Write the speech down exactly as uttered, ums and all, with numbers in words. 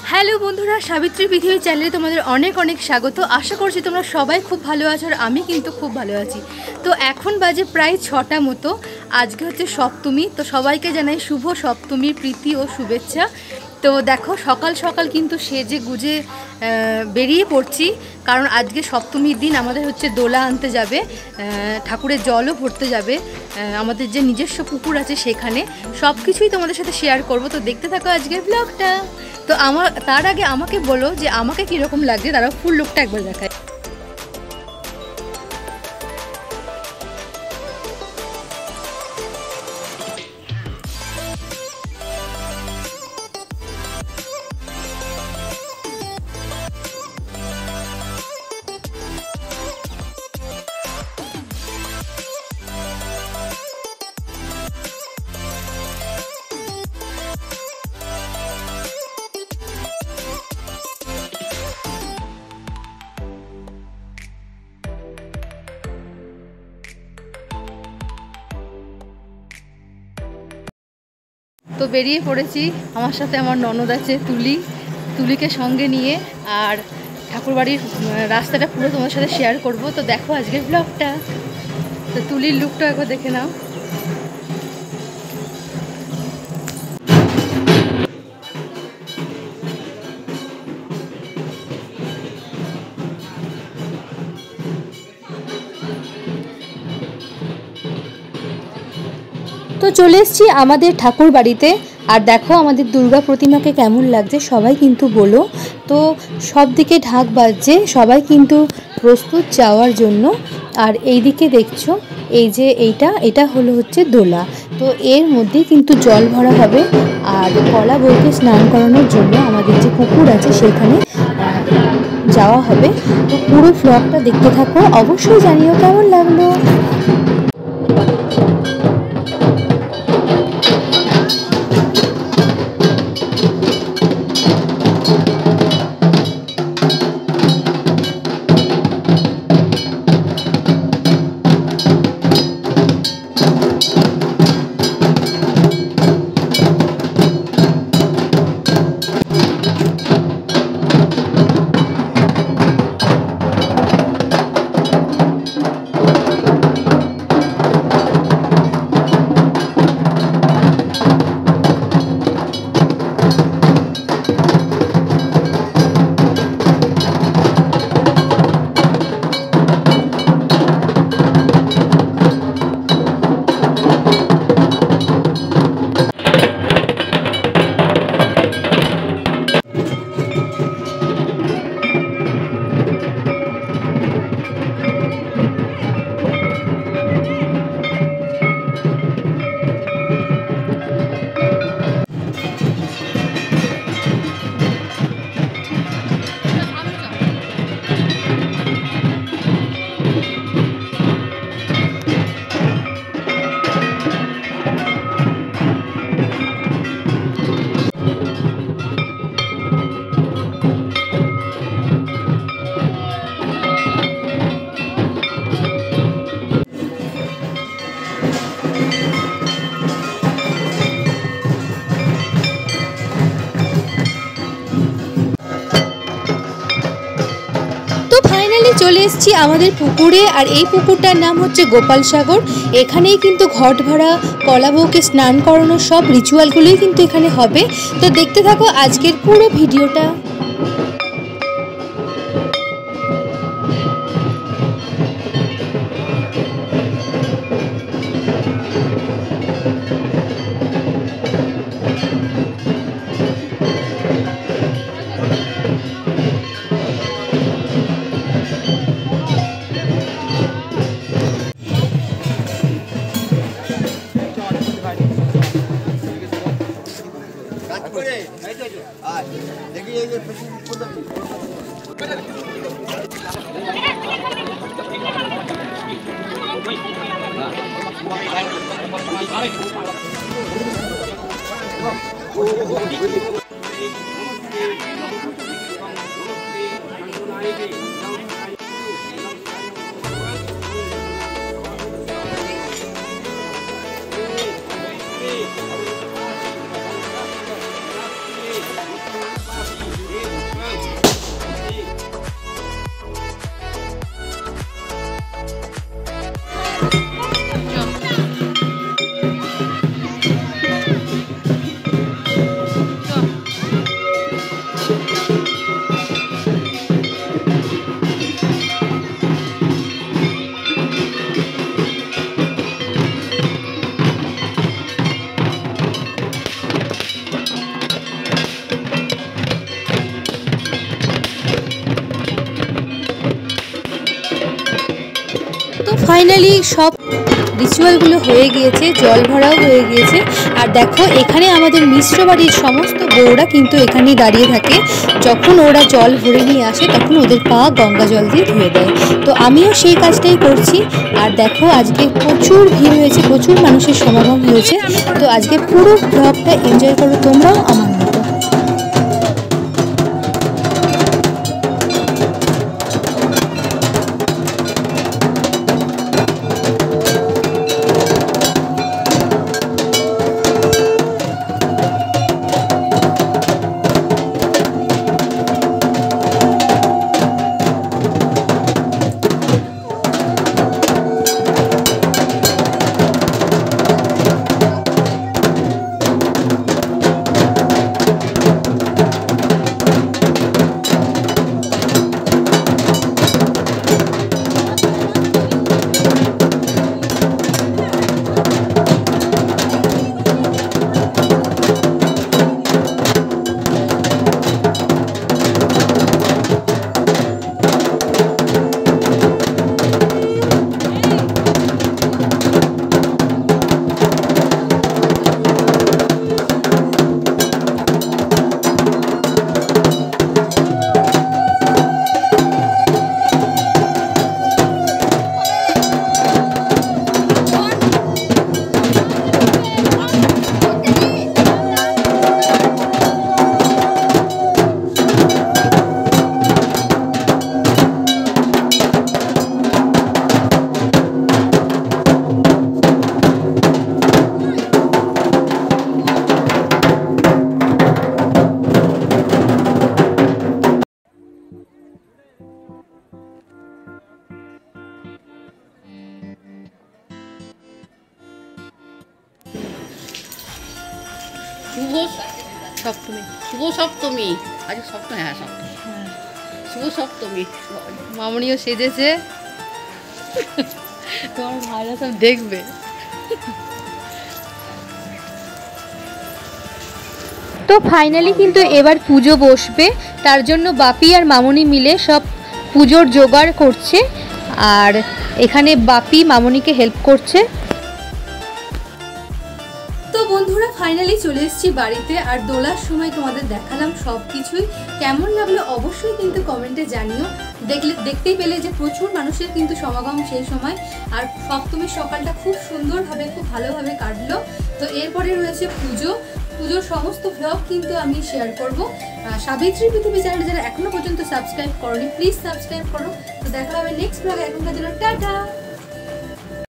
Hello বন্ধুরা, সাবিত্রী পৃথিবী চ্যানেলে তোমাদের অনেক অনেক স্বাগত। আশা করছি তোমরা সবাই খুব ভালো আছো আর আমি কিন্তু খুব ভালো আছি। তো এখন বাজে প্রায় ছটা মতো। আজকে হচ্ছে সপ্তমী, তো সবাইকে জানাই শুভ সপ্তমীর প্রীতি ও শুভেচ্ছা। তো দেখো সকাল সকাল কিন্তু সেজে গুজে বেরিয়ে পড়ছি, কারণ আজকে সপ্তমীর দিন আমাদের হচ্ছে দোলা আনতে যাবে, ঠাকুরের জলও ভরতে যাবে। আমাদের যে নিজস্ব পুকুর আছে সেখানে সব কিছুই তোমাদের সাথে শেয়ার করব। তো দেখতে থাকো আজকের ব্লগটা। তো আমার তার আগে আমাকে বলো যে আমাকে কীরকম লাগছে, তারা ফুল লুকটা একবার দেখায়। তো বেরিয়ে পড়েছি, আমার সাথে আমার ননদ আছে তুলি, তুলিকে সঙ্গে নিয়ে, আর ঠাকুরবাড়ির রাস্তাটা পুরো তোমার সাথে শেয়ার করব। তো দেখো আজকের ব্লগটা। তো তুলির লুকটা একবার দেখে নাও। তো চলে এসেছি আমাদের ঠাকুর বাড়িতে, আর দেখো আমাদের দুর্গা প্রতিমাকে কেমন লাগছে সবাই কিন্তু বলো। তো সব দিকে ঢাক বাজছে, সবাই কিন্তু প্রস্তুত যাওয়ার জন্য। আর এই দিকে দেখছো এই যে এইটা এটা হলো হচ্ছে দোলা। তো এর মধ্যেই কিন্তু জল ভরা হবে, আর কলা বউকে স্নান করানোর জন্য আমাদের যে পুকুর আছে সেখানে যাওয়া হবে। তো পুরো ব্লগটা দেখতে থাকো, অবশ্যই জানিও কেমন লাগলো। চলে এসেছি আমাদের পুকুরে, আর এই পুকুরটার নাম হচ্ছে গোপাল সাগর। এখানেই কিন্তু ঘট ভরা, কলা বউকে স্নান করানো সব রিচুয়ালগুলোই কিন্তু এখানে হবে। তো দেখতে থাকো আজকের পুরো ভিডিওটা। ফাইনালি সব রিচুয়ালগুলো হয়ে গিয়েছে, জল ভরাও হয়ে গিয়েছে। আর দেখো এখানে আমাদের মিশ্র বাড়ির সমস্ত বউরা কিন্তু এখানেই দাঁড়িয়ে থাকে। যখন ওরা জল ভরে নিয়ে আসে তখন ওদের পা গঙ্গা জল দিয়ে ধুয়ে দেয়। তো আমিও সেই কাজটাই করছি। আর দেখো আজকে প্রচুর ভিড় হয়েছে, প্রচুর মানুষের সমাগম হয়েছে। তো আজকে পুরো ব্লগটা এনজয় করো তোমরাও আমার মতো। শুভ সপ্তমী, শুভ সপ্তমী, আজকে সপ্তমী, হ্যাঁ সপ্তমী, শুভ সপ্তমী। মামনিও সেজেছে, তোমার ভাইরা সব দেখবে। তো ফাইনালি কিন্তু এবার পুজো বসবে, তার জন্য বাপি আর মামনি মিলে সব পুজোর জোগাড় করছে। আর এখানে বাপি মামনিকে হেল্প করছে। তো বন্ধুরা ফাইনালি চলে এসেছি বাড়িতে। আর দোলার সময় তোমাদের দেখালাম সব কিছুই, কেমন লাগলো অবশ্যই কিন্তু কমেন্টে জানিও। দেখলে দেখতেই পেলে যে প্রচুর মানুষের কিন্তু সমাগম সেই সময়। আর সপ্তমীর সকালটা খুব সুন্দরভাবে খুব ভালোভাবে কাটলো। তো এরপরে রয়েছে পুজো, পুজোর সমস্ত ভ্লগ কিন্তু আমি শেয়ার করবো। সাবিত্রী পৃথিবী চ্যানেল যারা এখনো পর্যন্ত সাবস্ক্রাইব করোনি প্লিজ সাবস্ক্রাইব করো। তো দেখা হবে নেক্সট ভ্লগে, এখনকার জন্য টাটা।